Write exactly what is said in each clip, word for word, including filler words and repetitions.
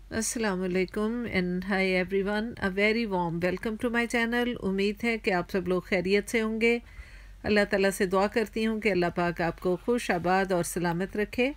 अस्सलाम वालेकुम and hi everyone, a very warm welcome to my channel. उम्मीद है कि आप सब लोग खैरियत से होंगे। अल्लाह ताला से दुआ करती हूँ कि अल्लाह पाक आपको खुश आबाद और सलामत रखे।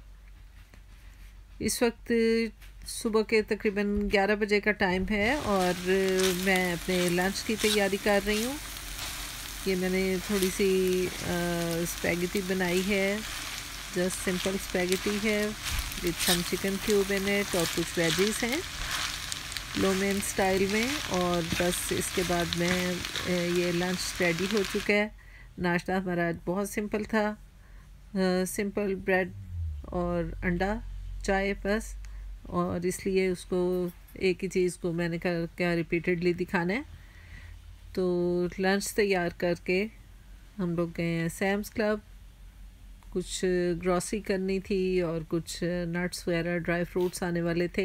इस वक्त सुबह के तकरीबन ग्यारह बजे का टाइम है और मैं अपने लंच की तैयारी कर रही हूँ। ये मैंने थोड़ी सी स्पैगेटी बनाई है, जस्ट सिंपल स्पैगेटी है with some chicken cube in it और कुछ वेजीज हैं लो मेन स्टाइल में। और बस इसके बाद में ये लंच रेडी हो चुका है। नाश्ता हमारा आज बहुत सिंपल था, सिंपल ब्रेड और अंडा चाय बस, और इसलिए उसको एक ही चीज़ को मैंने कर क्या रिपीटेडली दिखाना है। तो लंच तैयार करके हम लोग गए हैं सैम्स क्लब। कुछ ग्रॉसरी करनी थी और कुछ नट्स वगैरह ड्राई फ्रूट्स आने वाले थे।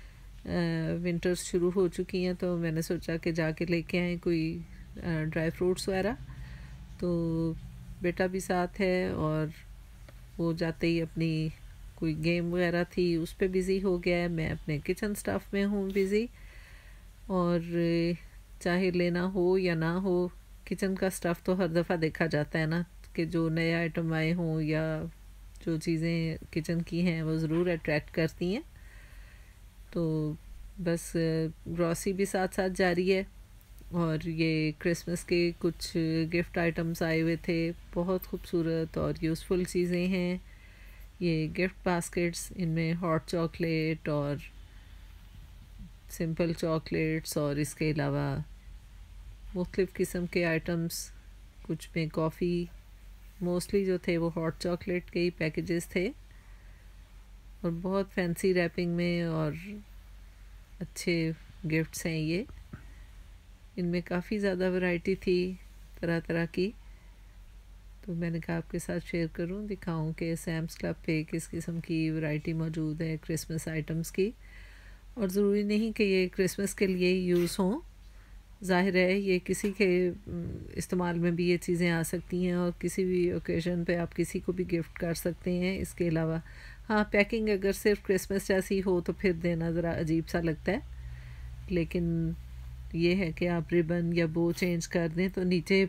विंटर्स शुरू हो चुकी हैं तो मैंने सोचा कि जाके लेके आए कोई ड्राई फ्रूट्स वगैरह। तो बेटा भी साथ है और वो जाते ही अपनी कोई गेम वगैरह थी उस पर बिज़ी हो गया है। मैं अपने किचन स्टाफ में हूँ बिज़ी, और चाहे लेना हो या ना हो, किचन का स्टफ़ तो हर दफ़ा देखा जाता है ना, कि जो नए आइटम आए हों या जो चीज़ें किचन की हैं वो ज़रूर अट्रैक्ट करती हैं। तो बस ग्रॉसरी भी साथ साथ जारी है। और ये क्रिसमस के कुछ गिफ्ट आइटम्स आए हुए थे, बहुत खूबसूरत और यूज़फुल चीज़ें हैं। ये गिफ्ट बास्केट्स, इनमें हॉट चॉकलेट और सिंपल चॉकलेट्स और इसके अलावा मुख्तलिफ़ किस्म के आइटम्स, कुछ में कॉफ़ी, मोस्टली जो थे वो हॉट चॉकलेट के ही पैकेजेस थे और बहुत फैंसी रैपिंग में और अच्छे गिफ्ट्स हैं ये। इनमें काफ़ी ज़्यादा वैरायटी थी तरह तरह की, तो मैंने कहा आपके साथ शेयर करूं, दिखाऊं कि सैम्स क्लब पे किस किस्म की वैरायटी मौजूद है क्रिसमस आइटम्स की। और ज़रूरी नहीं कि ये क्रिसमस के लिए ही यूज़ हों, ज़ाहिर है ये किसी के इस्तेमाल में भी ये चीज़ें आ सकती हैं और किसी भी ओकेज़न पे आप किसी को भी गिफ्ट कर सकते हैं। इसके अलावा हाँ, पैकिंग अगर सिर्फ क्रिसमस जैसी हो तो फिर देना ज़रा अजीब सा लगता है, लेकिन ये है कि आप रिबन या बो चेंज कर दें तो नीचे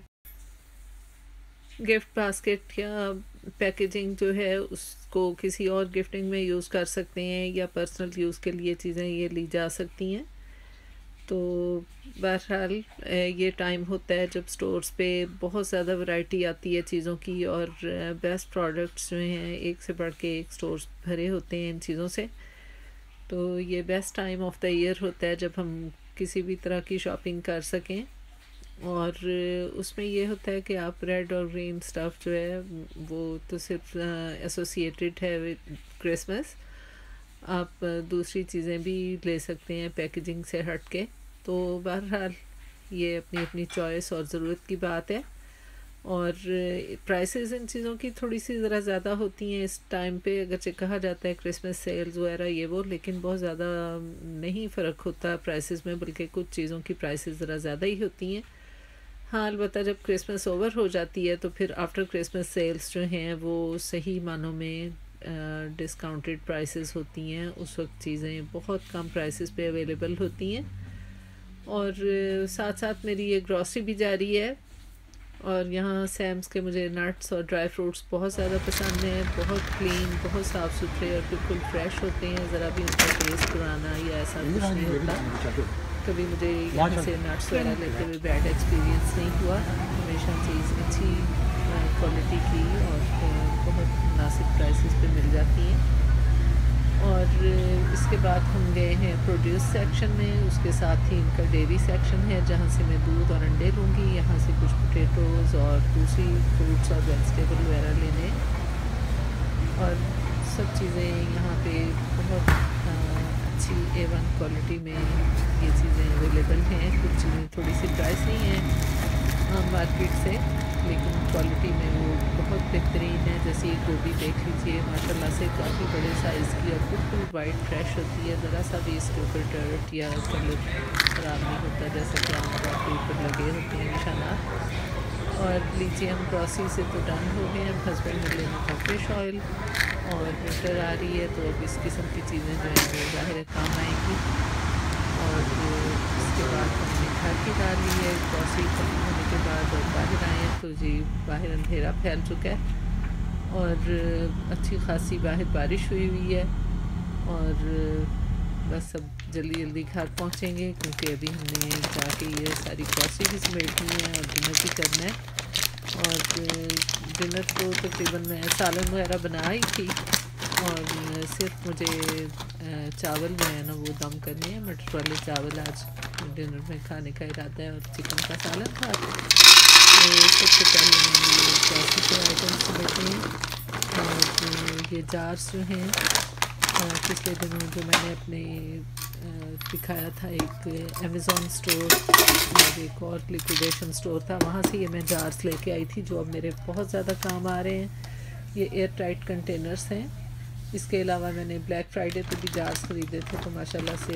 गिफ्ट बास्केट या पैकेजिंग जो है उसको किसी और गिफ्टिंग में यूज़ कर सकते हैं या पर्सनल यूज़ के लिए चीज़ें ये ली जा सकती हैं। तो बहरहाल ये टाइम होता है जब स्टोर्स पे बहुत ज़्यादा वैरायटी आती है चीज़ों की और बेस्ट प्रोडक्ट्स जो हैं एक से बढ़ के एक स्टोर्स भरे होते हैं इन चीज़ों से। तो ये best time of the year होता है जब हम किसी भी तरह की शॉपिंग कर सकें। और उसमें ये होता है कि आप रेड और ग्रीन स्टफ़ जो है वो तो सिर्फ एसोसिएटेड है विद क्रिसमस, आप दूसरी चीज़ें भी ले सकते हैं पैकेजिंग से हट के। तो बहरहाल ये अपनी अपनी चॉइस और ज़रूरत की बात है। और प्राइसेस इन चीज़ों की थोड़ी सी ज़रा ज़्यादा होती हैं इस टाइम पे, अगरचे कहा जाता है क्रिसमस सेल्स वगैरह ये वो, लेकिन बहुत ज़्यादा नहीं फ़र्क होता प्राइसेस में, बल्कि कुछ चीज़ों की प्राइसेस ज़रा ज़्यादा ही होती हैं। हाँ, अलबत्ता जब क्रिसमस ओवर हो जाती है तो फिर आफ्टर क्रिसमस सेल्स जो हैं वो सही मानों में डिस्काउंटेड प्राइसेस होती हैं। उस वक्त चीज़ें बहुत कम प्राइसेस पे अवेलेबल होती हैं। और साथ साथ मेरी ये ग्रॉसरी भी जारी है। और यहाँ सैम्स के मुझे नट्स और ड्राई फ्रूट्स बहुत ज़्यादा पसंद हैं, बहुत क्लीन, बहुत साफ़ सुथरे और बिल्कुल फ्रेश होते हैं, ज़रा भी उनका टेस्ट पुराना या ऐसा कुछ नहीं होता। कभी मुझे यहाँ से नट्स वगैरह लेते हुए बैड एक्सपीरियंस नहीं हुआ, हमेशा चीज़ अच्छी क्वालिटी की और बहुत मुनासिब प्राइसेस पे मिल जाती हैं। और इसके बाद हम गए हैं प्रोड्यूस सेक्शन में, उसके साथ ही इनका डेयरी सेक्शन है जहाँ से मैं दूध और अंडे लूँगी। यहाँ से कुछ पोटैटोज़ और दूसरी फ्रूट्स और वेजिटेबल वगैरह लेने, और सब चीज़ें यहाँ पे बहुत अच्छी ए वन क्वालिटी में ये चीज़ें अवेलेबल हैं। कुछ चीज़ें थोड़ी सी प्राइस नहीं हैं मार्केट से, लेकिन क्वालिटी में वो बहुत बेहतरीन है। जैसे ये गोभी देख लीजिए, माशाल्लाह से काफ़ी बड़े साइज़ की और बिल्कुल वाइट फ्रेश होती है, ज़रा सा भी इसके ऊपर डर्ट या कलर ख़राब नहीं होता, जैसे कि आम तौर के ऊपर लगे होते हैं निशानात। और लीजिए हम ग्रॉसरी से तो डन हो गए हैं। हस्बैंड ने लेना था फिश ऑयल और विंटर आ रही है तो अब इस किस्म की चीज़ें जो हैं वो ज़ाहिर काम आएंगी। और उसके बाद हमने घर की डाल ली है ग्रॉसरी खत्म होने के बाद और बाहर आए हैं तो जी बाहर अंधेरा फैल चुका है और अच्छी खासी बाहर बारिश हुई हुई है। और बस अब जल्दी जल्दी घर पहुँचेंगे क्योंकि अभी हमने जाके ये सारी ग्रॉसरी भी समेटनी है और डिनर भी करना है। और डिनर को तकरीबन मैं सालन वगैरह बना ही थी और सिर्फ मुझे चावल जो है ना वो दम करने हैं। मटर वाले चावल आज डिनर में खाने का इरादा है और चिकन का सालन था। तो सबसे पहले मैंने ये ग्रॉसरी के आइटम्स समेटे हैं और ये जार्स जो हैं पिछले दिनों जो मैंने अपने दिखाया था एक अमेज़ॉन स्टोर और एक और लिक्विडेशन स्टोर था, वहाँ से ये मैं जार्स लेके आई थी जो अब मेरे बहुत ज़्यादा काम आ रहे हैं। ये एयर टाइट कंटेनर्स हैं। इसके अलावा मैंने ब्लैक फ्राइडे पे भी जार्स ख़रीदे थे तो माशाल्लाह से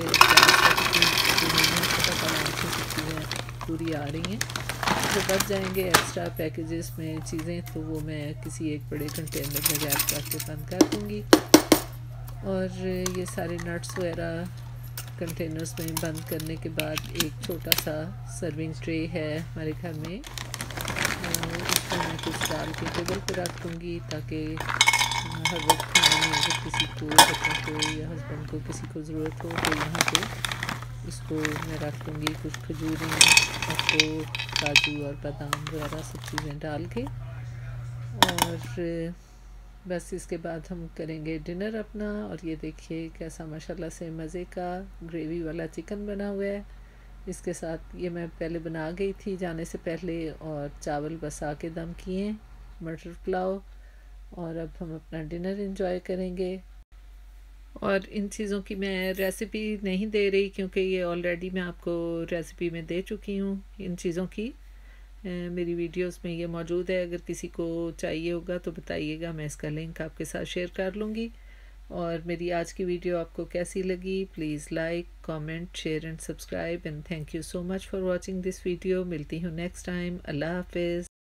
चीज़ें पूरी आ रही हैं। जो बच जाएंगे एक्स्ट्रा पैकेजेस में चीज़ें तो वो मैं किसी एक बड़े कंटेनर में रैप करके बंद कर दूँगी। और ये सारे नट्स वगैरह कंटेनर्स में बंद करने के बाद एक छोटा सा सर्विंग ट्रे है हमारे घर में, उसको मैं कुछ डाल के टेबल पर रख दूँगी ताकि हर वक्त खाने में अगर किसी को बच्चों को या हस्बैंड को किसी को ज़रूरत हो तो यहाँ पे इसको मैं रख दूँगी। कुछ खजूरें, अखरोट, काजू और बादाम वगैरह सब चीज़ें डाल के। और बस इसके बाद हम करेंगे डिनर अपना। और ये देखिए कैसा माशाल्लाह से मज़े का ग्रेवी वाला चिकन बना हुआ है। इसके साथ ये मैं पहले बना गई थी जाने से पहले और चावल बस आके दम किए, मटर पुलाव। और अब हम अपना डिनर एंजॉय करेंगे। और इन चीज़ों की मैं रेसिपी नहीं दे रही क्योंकि ये ऑलरेडी मैं आपको रेसिपी में दे चुकी हूँ इन चीज़ों की। मेरी वीडियोस में ये मौजूद है, अगर किसी को चाहिए होगा तो बताइएगा, मैं इसका लिंक आपके साथ शेयर कर लूँगी। और मेरी आज की वीडियो आपको कैसी लगी please like, comment, share and subscribe and thank you so much for watching this video. मिलती हूँ नेक्स्ट टाइम। अल्लाह हाफिज़।